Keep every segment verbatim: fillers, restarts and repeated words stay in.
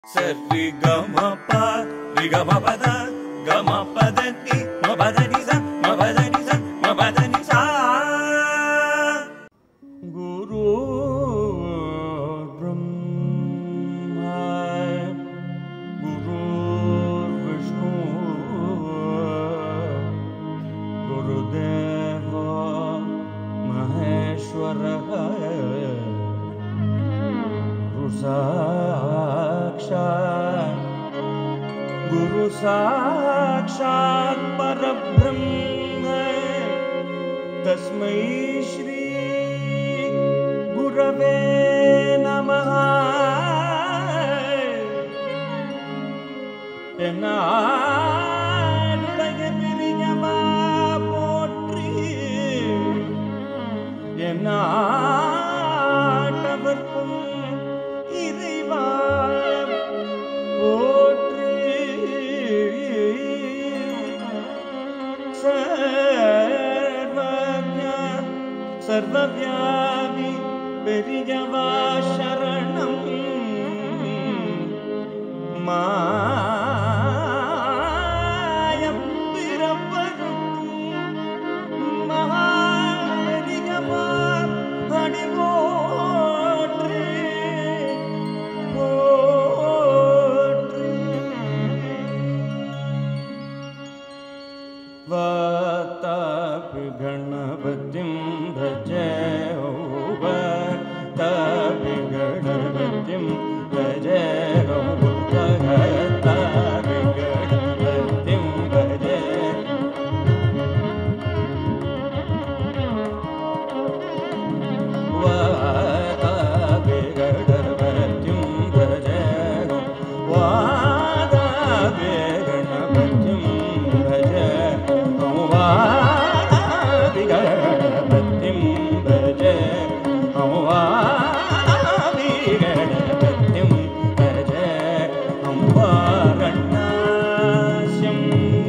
Sri Gama Pa, Ri Gama Pa Da, Gama Pa Da Ni, Ma Pa Da Ni Sa, Ma Pa Da Ni Sa, Ma Pa Da Ni Sa. Guru Brahma, Guru Vishnu, Guru Deva Maheshwara, Sakshat Guru Sakshat Parabrahma Tasmai Shri Gurave Namaha Ennaluடைய பிரியமா போற்றி எந்நாட்டவர்க்கும் இறைவா போற்றி சர்வஜ்ஞ சர்வவ்யாபி பெரியவா சரணம் மாயம் பிறப்பருக்கும் மகாரிகமா அடிவோற்றி போற்றி வாதாபி கணபதிம் பஜே வாதாபி கணபதிம் பஜே வாதாபி கணபதிம் பஜே வாதாபி கணபதிம் பஜே வாதாபி கணபதிம் பஜே வாதாபி கணபதிம் பஜே வாதாபி கணபதிம் பஜே வாரணாஸ்யம்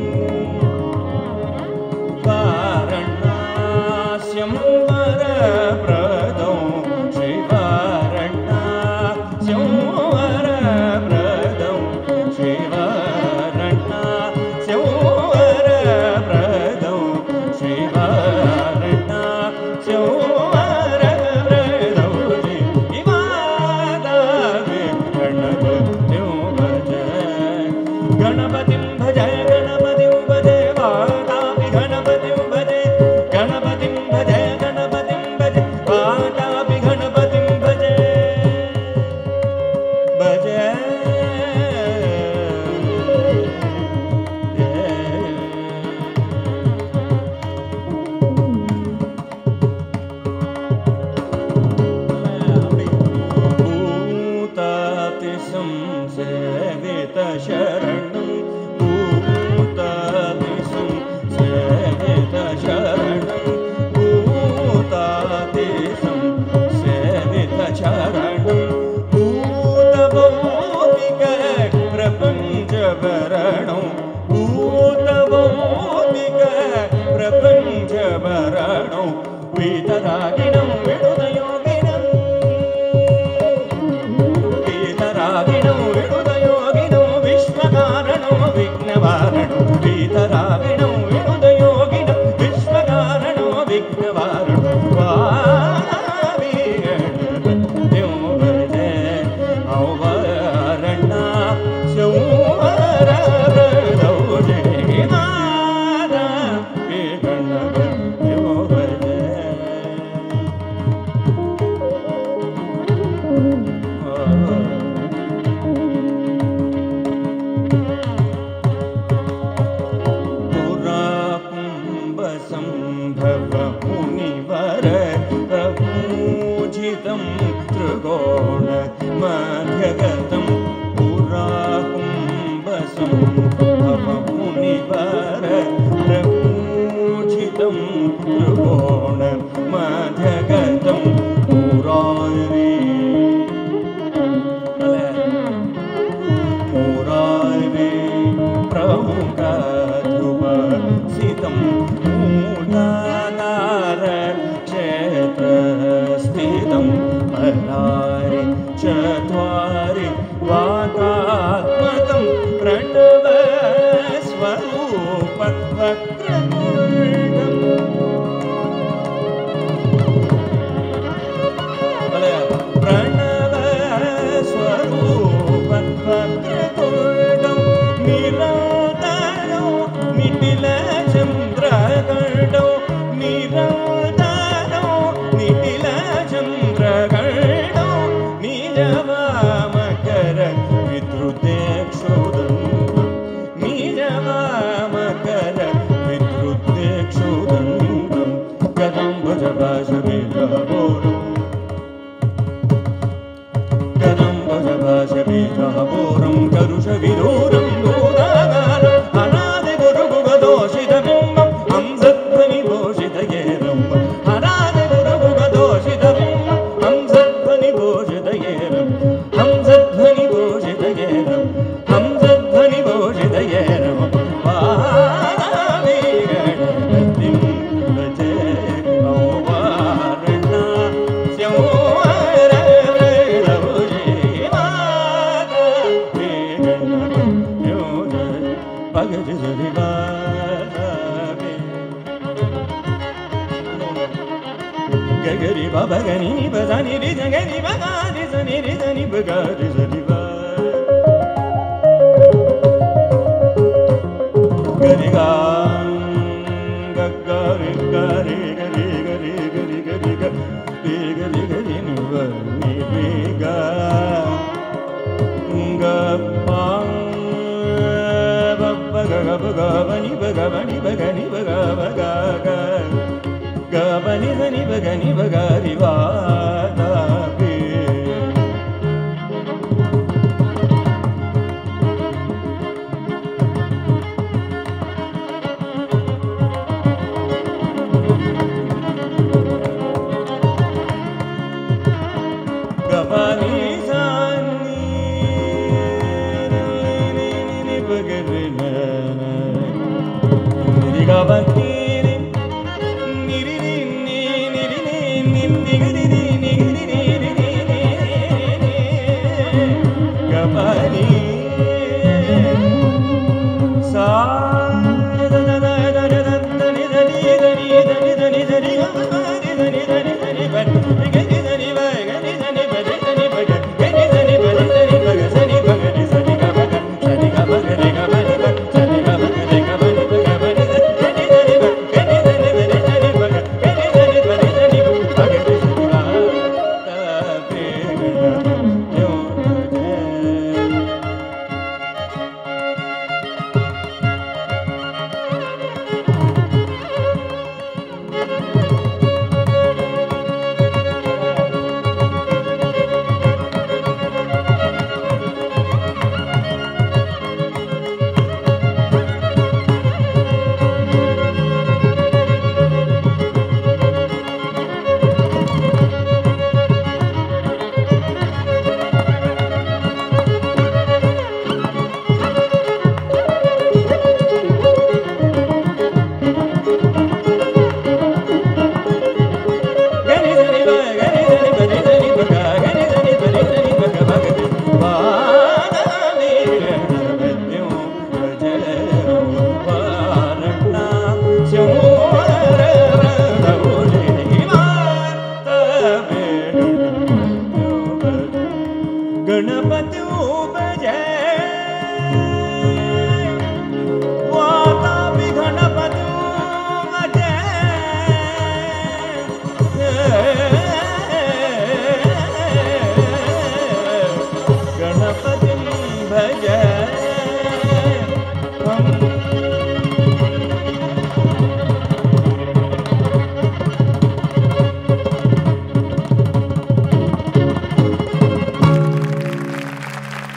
வாரணாஸ்யம் வரப்ரதம் ஸ்ரீ வாரணாஸ்யம் வரப்ரதம் ஸ்ரீ வாரணாஸ்யம் வரப்ரதம் ஸ்ரீ வாரணாஸ்யம் வரப்ரதம் ஸ்ரீ வாதாபி கணபதிம் பஜே கணபதிம் பஜே கணபதிம் பஜே வாதாபி கணபதிம் பஜே கணபதிம் பஜே கணபதிம் பஜே வாதாபி கணபதிம் பஜே பஜே பூதாதிசம் சேவித சரணம் பூதாதிசம் சேவித சரணம் பூதாதிசம் சேவித சரணம் பூதபௌதிக பிரபஞ்ச வரணம் பூதபௌதிக பிரபஞ்ச வரணம் வீதராகிணம் விடுதயோகினம் வீதராகிணம் விடுதயோகினம் விஸ்வகாரணம் விக்னவாரணம் வீதராகிணம் விடுதயோகினம் விஸ்வகாரணம் விக்னவாரணம் வாதாபி கணபதிம் பஜே வாரணாஸ்யம் வரப்ரதம் ஸ்ரீ வாதாபி கணபதிம் பஜே संभव मुनिवर प्रपूजितं त्रिगोण मध्यगतं पुराकुम्भ संभव मुनिवर प्रपूजितं त्रिगोण मध्यगतं पुरारी पुरारी प्रमुख ध्रुव सितं मूलाधार क्षेत्र स्थितं अनारि चत्वारि वाका शिवात्मकं प्रणव स्वरूप वक्रतुण्डम् प्रणव स्वरूप वक्रतुण्डं निरन्तरो निटिल चन्द्रगण्डो निरन्तरो निटिल चन्द्रगण्डो निजवामकर विद्रुतेक्षुदण्डं निजवामकर विद्रुतेक्षुदण्डं कदं भज भाषविलबोरम् कदं भज भाषविलबोरं करुषविदूरं भूतागारम् अनादि गुरुगुगदोषितबिम्बम् हंसध्वनिभूषितगेरम् अनादि गुरुगुगदोषितबिम्बम् हंसध्वनिभूषितगेरम् हंसध्वनिभूषितगेरम् हंसध्वनिभूषितगेरम् वारावीगणपतिं भजे औवारणा गगरि बाबा गनि नि बजानि रि जगनि बगानि जनि रि जनि बगारि जनि बा गरि गा गगरि गरि गरि गरि गरि गरि गरि गरि गरि नि नि रि गा ग पा बगनि बगनि बगनि बगा बगा गबनि धनि बगनि बगारि वादापि गबनि धनि नि बगरि नि गबनि गबनि सा धनि धनि धनि धनि धनि धनि धनि गबनि धनि धनि धनि गनि धनि बगनि धनि बगनि धनि बगनि धनि बगनि धनि बगनि बगनि सनि गबनि सनि गबनि गबनि सनि गबनि गबनि गबनि धनि धनि बगनि धनि बगनि धनि बगनि धनि बगनि धनि बगनि गणपति उपजय वातापि गणपति उपजय Ganpati भजय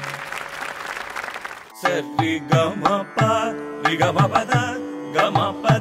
Ri ga ma pa, ri ga ma pa da, ga ma pa